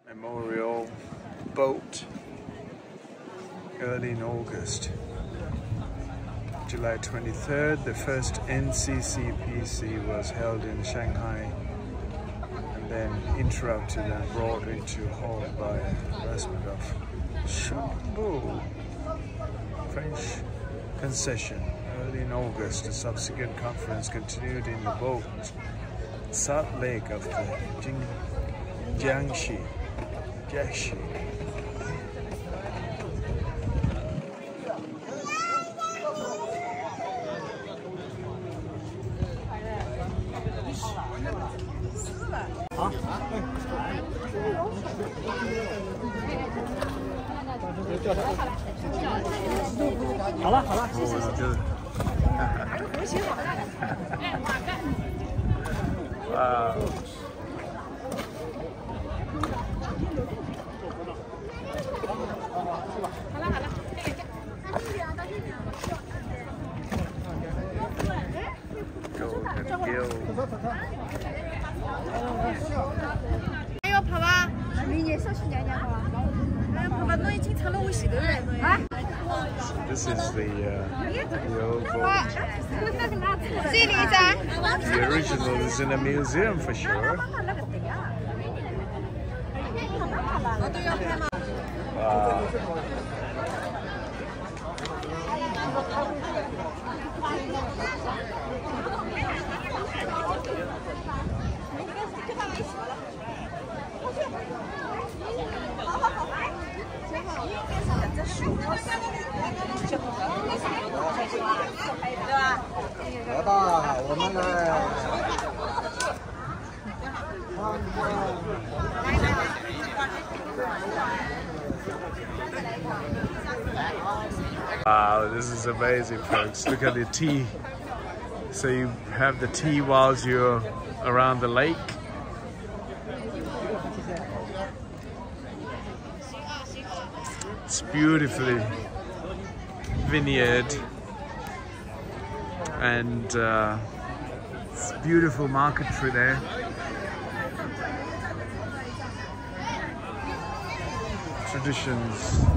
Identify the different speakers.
Speaker 1: Memorial boat early in August. July 23rd, the first NCCPC was held in Shanghai and then interrupted and brought into halt by harassment of Chambeau. French concession. Early in August, the subsequent conference continued in the boat Salt Lake of the Jiaxing. Wow. Golden gill.
Speaker 2: 还要跑吧？明年上去娘娘跑吧。跑吧，侬已经唱了我洗头了。啊
Speaker 1: This is the old boat. The original is in a museum for sure. Wow. Wow, this is amazing, folks. Look at the tea. So you have the tea whilst you're around the lake. It's beautifully vineyard and it's beautiful marketry there. Traditions.